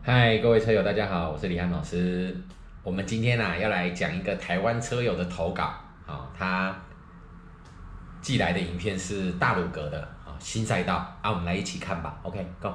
嗨，各位车友，大家好，我是李安老师。我们今天要来讲一个台湾车友的投稿，他寄来的影片是大鲁阁的新赛道我们来一起看吧。OK，Go。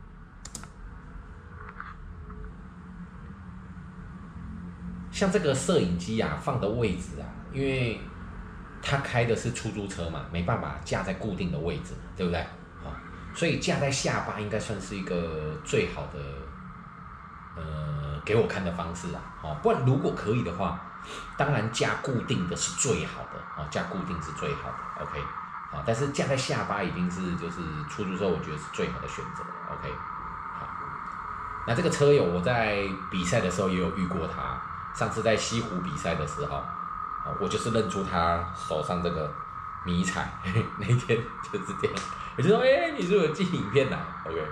像这个摄影机放的位置因为他开的是出租车嘛，没办法架在固定的位置，对不对？所以架在下巴应该算是一个最好的给我看的方式不然如果可以的话，当然架固定的是最好的架固定是最好的 OK 但是架在下巴已经是就是出租车我觉得是最好的选择 OK 好，那这个车友我在比赛的时候也有遇过他，上次在西湖比赛的时候我就是认出他手上这个迷彩那天就是这样，我就说你是不是有寄影片来 OK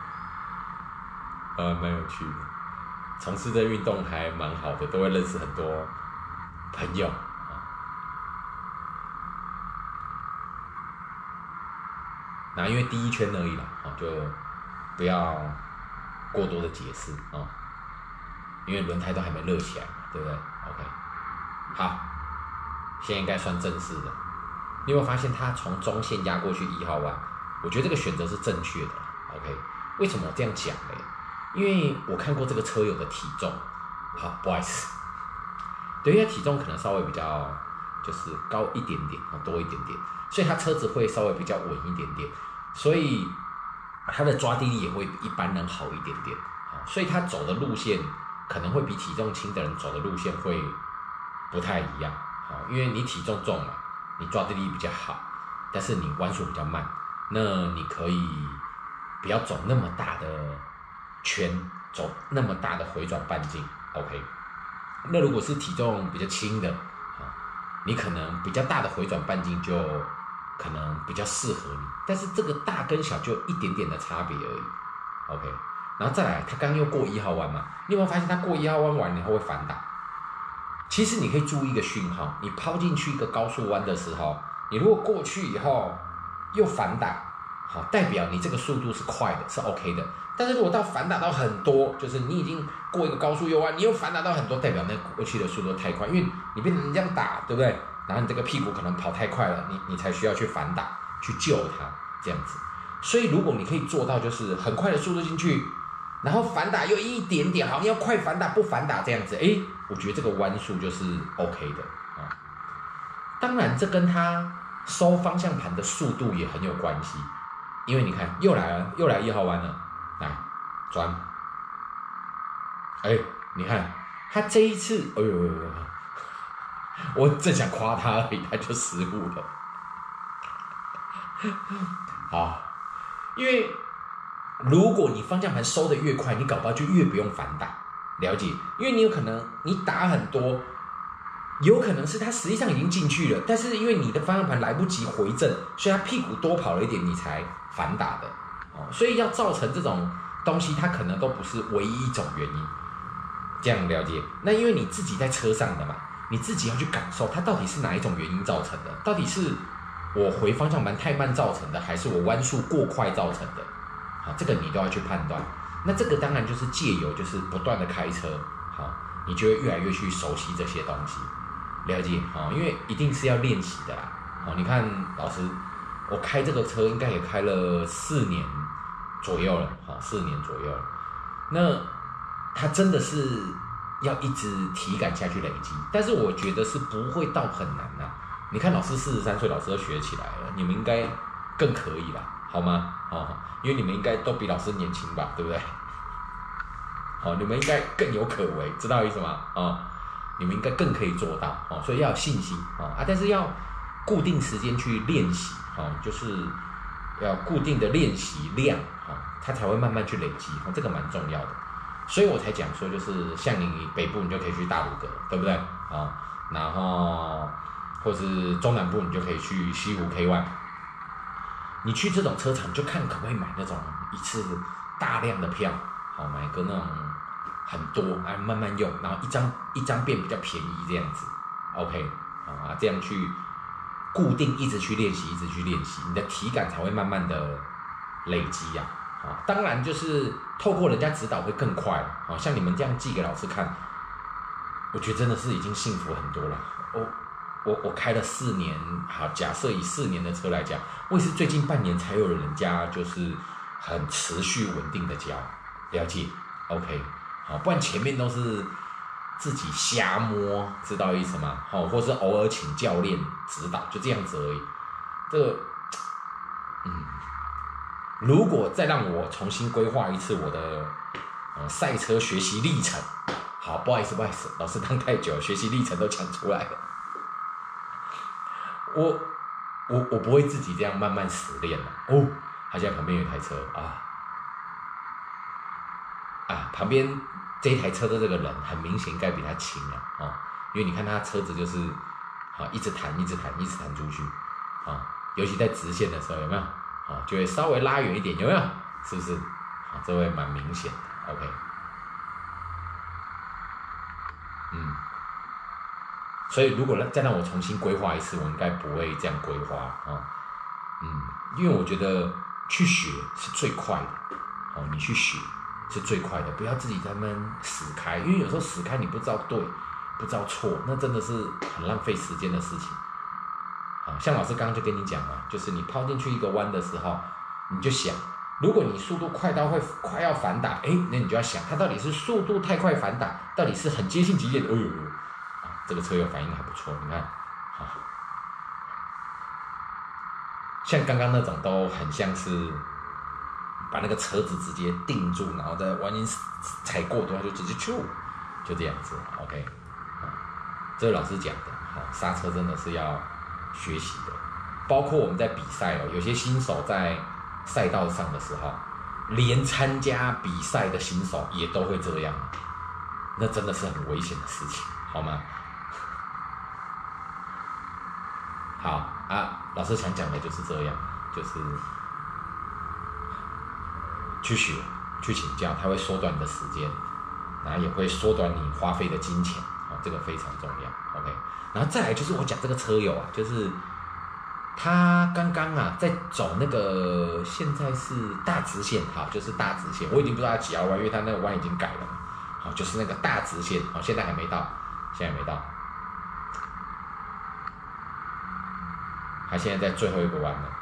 蛮有趣的，从事这运动还蛮好的，都会认识很多朋友那因为第一圈而已啦就不要过多的解释因为轮胎都还没热起来嘛，对不对 ？OK， 好，现在应该算正式的。你有没有发现他从中线压过去1号弯？我觉得这个选择是正确的 OK， 为什么我这样讲呢？因为我看过这个车友的体重，好，不好意思，对，因为体重可能稍微比较就是高一点点多一点点，所以他车子会稍微比较稳一点点，所以他的抓地力也会比一般人好一点点，所以他走的路线可能会比体重轻的人走的路线会不太一样，因为你体重重嘛，你抓地力比较好，但是你弯速比较慢，那你可以不要走那么大的圈，走那么大的回转半径 OK。那如果是体重比较轻的你可能比较大的回转半径就可能比较适合你，但是这个大跟小就一点点的差别而已 OK。然后再来他刚刚又过1号弯嘛，你有没有发现他过1号弯完以后会反打？其实你可以注意一个讯号，你抛进去一个高速弯的时候，你如果过去以后又反打代表你这个速度是快的，是 OK 的。但是如果到反打到很多，就是你已经过一个高速右弯，你又反打到很多，代表那过去的速度太快，因为你变成这样打，对不对？然后你这个屁股可能跑太快了，你才需要去反打去救它这样子。所以如果你可以做到就是很快的速度进去，然后反打又一点点，好，你要快反打不反打这样子，我觉得这个弯速就是 OK 的当然这跟他收方向盘的速度也很有关系，因为你看又来了，又来1号弯了，来转，你看他这一次，我正想夸他而已，他就失误了。好，因为如果你方向盘收的越快，你搞不好就越不用反打，了解？因为你有可能你打很多，有可能是他实际上已经进去了，但是因为你的方向盘来不及回正，所以他屁股多跑了一点，你才反打的所以要造成这种东西，它可能都不是唯一一种原因。这样了解？那因为你自己在车上的嘛，你自己要去感受它到底是哪一种原因造成的，到底是我回方向盘太慢造成的，还是我弯速过快造成的？这个你都要去判断。那这个当然就是借由就是不断的开车，你就会越来越去熟悉这些东西，了解？因为一定是要练习的啦。你看老师，我开这个车应该也开了4年左右了，4年左右了。那它真的是要一直体感下去累积，但是我觉得是不会到很难你看老师43岁，老师都学起来了，你们应该更可以啦，好吗？因为你们应该都比老师年轻吧，对不对？你们应该更有可为，知道意思吗？你们应该更可以做到所以要有信心但是要固定时间去练习就是要固定的练习量它才会慢慢去累积这个蛮重要的。所以我才讲说，就是像你北部你就可以去大鲁阁，对不对然后或是中南部你就可以去西湖 K1。你去这种车厂就看可不可以买那种一次大量的票，买个那种很多，慢慢用，然后一张变比较便宜这样子 ，OK，这样去固定一直去练习，一直去练习，你的体感才会慢慢的累积当然就是透过人家指导会更快，像你们这样寄给老师看，我觉得真的是已经幸福很多了。我开了4年，好，假设以4年的车来讲，我也是最近半年才有人家就是很持续稳定的教，了解 ，OK， 好，不然前面都是自己瞎摸，知道意思吗？好，或是偶尔请教练指导，就这样子而已。这个，如果再让我重新规划一次我的赛车学习历程，好，不好意思，老师当太久，学习历程都讲出来了。我不会自己这样慢慢实练了哦。他现在旁边有一台车旁边这一台车的这个人很明显应该比他轻因为你看他车子就是一直弹出去尤其在直线的时候有没有就会稍微拉远一点，有没有？是不是？这会蛮明显的。OK， 所以如果再让我重新规划一次，我应该不会这样规划因为我觉得去学是最快的你去学是最快的，不要自己在那边死开，因为有时候死开你不知道对，不知道错，那真的是很浪费时间的事情。像老师刚刚就跟你讲嘛，就是你抛进去一个弯的时候，你就想，如果你速度快到会快要反打，那你就要想，它到底是速度太快反打，到底是很接近极限的，这个车友反应还不错，你看，像刚刚那种都很像是把那个车子直接定住，然后在弯音踩过多，就直接就这样子 ，OK， 这是老师讲的，刹车真的是要学习的，包括我们在比赛有些新手在赛道上的时候，连参加比赛的新手也都会这样，那真的是很危险的事情，好吗？好老师想讲的就是这样，就是去学去请教，它会缩短你的时间，然后也会缩短你花费的金钱，这个非常重要 ，OK。然后再来就是我讲这个车友就是他刚刚在走那个现在是大直线，就是大直线，我已经不知道他几号弯，因为他那个弯已经改了，就是那个大直线，现在还没到，他现在在最后一个弯了。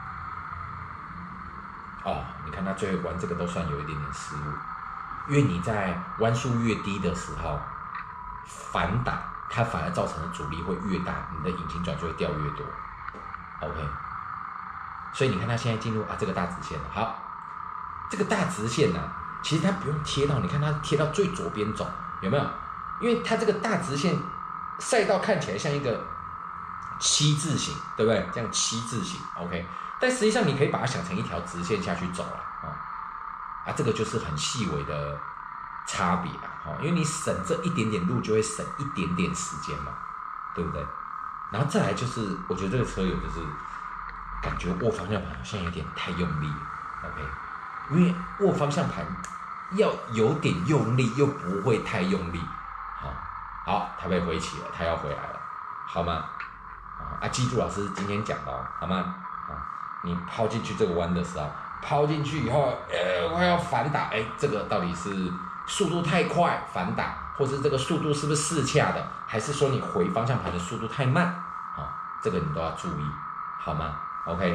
你看他最后一个弯，这个都算有一点点失误，因为你在弯速越低的时候，反打它反而造成的阻力会越大，你的引擎转速会掉越多。OK， 所以你看他现在进入这个大直线了。好，这个大直线其实它不用贴到，你看它贴到最左边走，有没有？因为它这个大直线赛道看起来像一个7字形，对不对？这样7字形 ，OK。但实际上你可以把它想成一条直线下去走了，这个就是很细微的差别因为你省这一点点路，就会省一点点时间嘛，对不对？然后再来就是，我觉得这个车友就是感觉握方向盘好像有点太用力了 ，OK， 因为握方向盘要有点用力，又不会太用力，好，它被回起了，它要回来了，好吗？记住老师今天讲的好吗？你抛进去这个弯的时候，抛进去以后，快要反打，这个到底是速度太快反打，或是这个速度是不是适恰的，还是说你回方向盘的速度太慢？这个你都要注意，好吗 ？OK。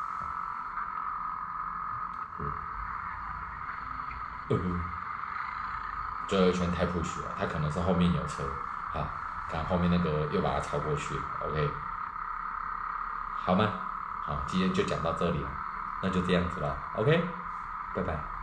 最后一圈太 push 了，他可能是后面有车，看后面那个又把它超过去了 ，OK， 好吗？好，今天就讲到这里了，那就这样子了 ，OK， 拜拜。